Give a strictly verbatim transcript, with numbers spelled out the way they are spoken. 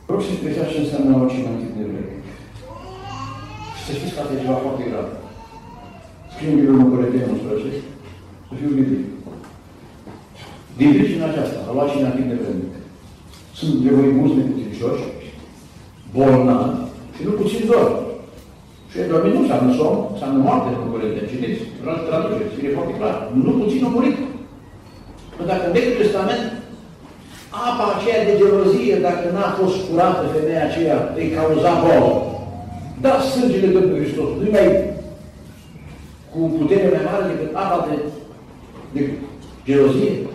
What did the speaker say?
Rog să expresați ce înseamnă o cină în timp de vreme. Și să știți că asta e ceva foarte grav. Scrie în Bibliul Corinteni unsprezece, să fiu biblic. Din pricina aceasta, a luat cină în timp de vreme. Sunt de voi mulți neputincioși, bolnavi și nu puțin dor. Și dormit nu înseamnă somn, înseamnă moarte în Corinteni. Citiți, vreau să traduceți, scrie foarte clar. Nu puțin au murit. Dacă în Vechiul Testament apa aceea de gelozie, dacă n-a fost curată femeia aceea, îi cauza bolă. Da, sângele Domnului Hristos nu mai cu putere mai mare decât apa de, de gelozie.